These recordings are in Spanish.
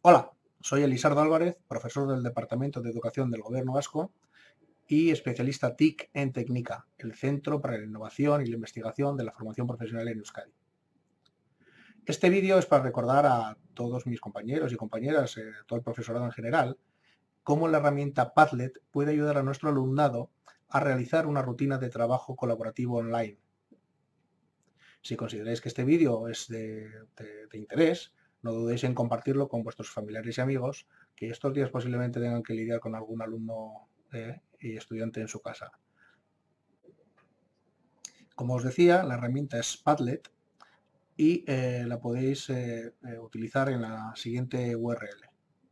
Hola, soy Elisardo Álvarez, profesor del Departamento de Educación del Gobierno Vasco y especialista TIC en Tecnica, el Centro para la Innovación y la Investigación de la Formación Profesional en Euskadi. Este vídeo es para recordar a todos mis compañeros y compañeras, todo el profesorado en general, cómo la herramienta Padlet puede ayudar a nuestro alumnado a realizar una rutina de trabajo colaborativo online. Si consideráis que este vídeo es de interés, no dudéis en compartirlo con vuestros familiares y amigos que estos días posiblemente tengan que lidiar con algún alumno y estudiante en su casa. Como os decía, la herramienta es Padlet y la podéis utilizar en la siguiente URL.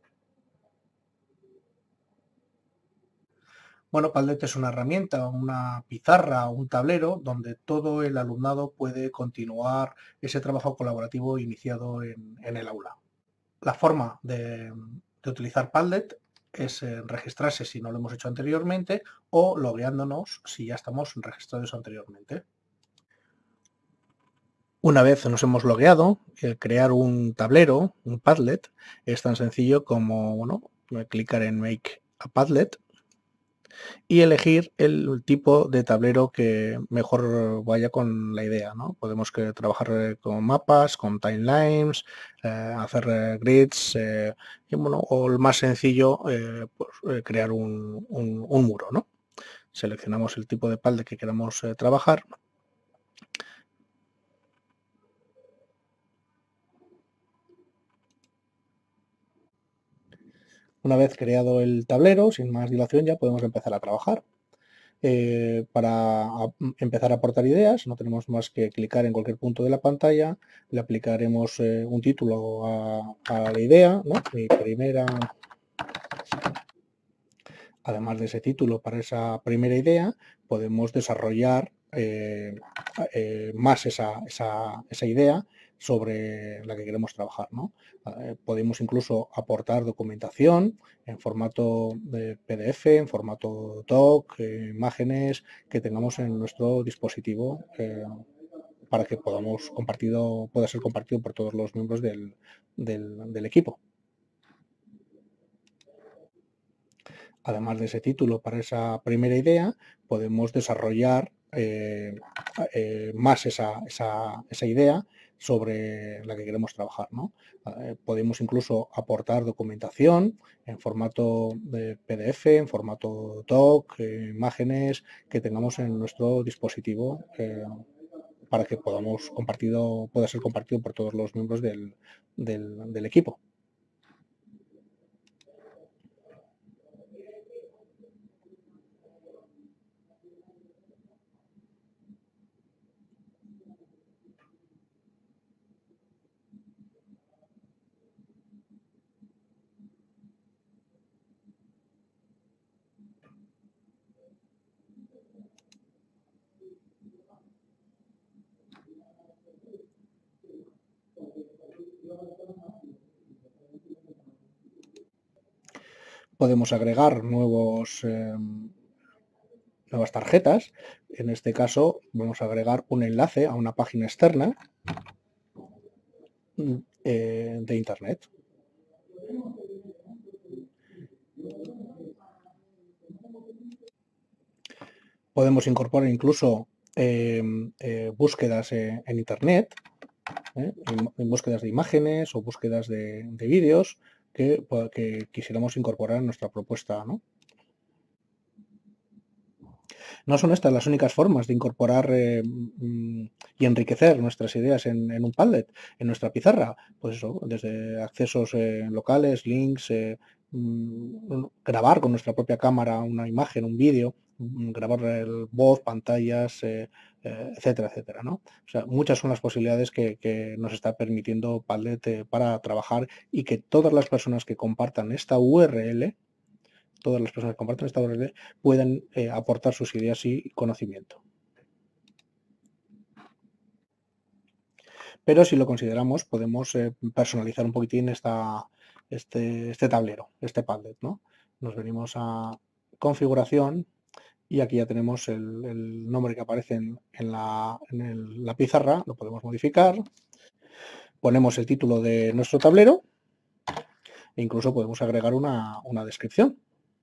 Bueno, Padlet es una herramienta, una pizarra, un tablero donde todo el alumnado puede continuar ese trabajo colaborativo iniciado en el aula. La forma de utilizar Padlet es registrarse si no lo hemos hecho anteriormente o logueándonos si ya estamos registrados anteriormente. Una vez nos hemos logueado, crear un tablero, un Padlet, es tan sencillo como clicar en Make a Padlet y elegir el tipo de tablero que mejor vaya con la idea, ¿no? Podemos trabajar con mapas, con timelines, hacer grids, y, o el más sencillo, crear un muro, ¿no? Seleccionamos el tipo de Padlet que queramos trabajar. Una vez creado el tablero, sin más dilación, ya podemos empezar a trabajar. Para empezar a aportar ideas, no tenemos más que clicar en cualquier punto de la pantalla, le aplicaremos un título a la idea, ¿no? Mi primera, además de ese título para esa primera idea, podemos desarrollar más esa idea sobre la que queremos trabajar, ¿no? Podemos incluso aportar documentación en formato de PDF, en formato doc, imágenes que tengamos en nuestro dispositivo para que pueda ser compartido por todos los miembros del equipo. Además de ese título para esa primera idea, podemos desarrollar más esa idea sobre la que queremos trabajar, ¿no? Podemos incluso aportar documentación en formato de PDF, en formato doc, imágenes que tengamos en nuestro dispositivo para que pueda ser compartido por todos los miembros del equipo. Podemos agregar nuevas tarjetas. En este caso vamos a agregar un enlace a una página externa de Internet. Podemos incorporar incluso búsquedas en Internet, en búsquedas de imágenes o búsquedas de vídeos que quisiéramos incorporar en nuestra propuesta, ¿no? No son estas las únicas formas de incorporar y enriquecer nuestras ideas en un Padlet, en nuestra pizarra. Pues eso, desde accesos locales, links, grabar con nuestra propia cámara una imagen, un vídeo, grabar voz, pantallas, etcétera, etcétera, ¿no? O sea, muchas son las posibilidades que nos está permitiendo Padlet para trabajar y que todas las personas que compartan esta URL puedan aportar sus ideas y conocimiento. Pero si lo consideramos, podemos personalizar un poquitín este tablero, este Padlet, ¿no? Nos venimos a configuración y aquí ya tenemos el nombre que aparece en la pizarra, lo podemos modificar. Ponemos el título de nuestro tablero e incluso podemos agregar una descripción.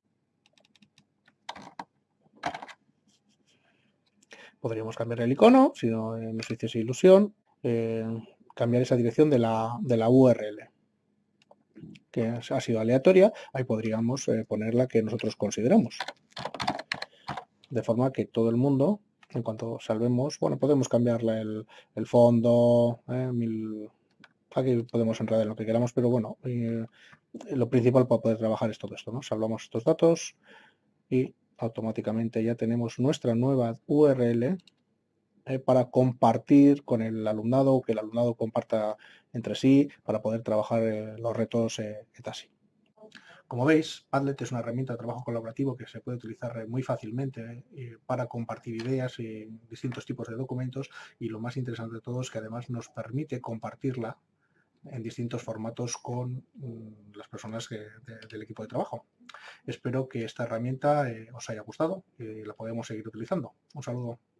Podríamos cambiar el icono, si no nos hiciese ilusión, cambiar esa dirección de la URL, que ha sido aleatoria. Ahí podríamos poner la que nosotros consideramos. De forma que todo el mundo, en cuanto salvemos, bueno, podemos cambiarle el fondo, aquí podemos entrar en lo que queramos, pero bueno, lo principal para poder trabajar es todo esto, ¿no? Salvamos estos datos y automáticamente ya tenemos nuestra nueva URL para compartir con el alumnado, o que el alumnado comparta entre sí, para poder trabajar los retos ETASI. Como veis, Padlet es una herramienta de trabajo colaborativo que se puede utilizar muy fácilmente para compartir ideas y distintos tipos de documentos, y lo más interesante de todo es que además nos permite compartirla en distintos formatos con las personas del equipo de trabajo. Espero que esta herramienta os haya gustado y la podamos seguir utilizando. Un saludo.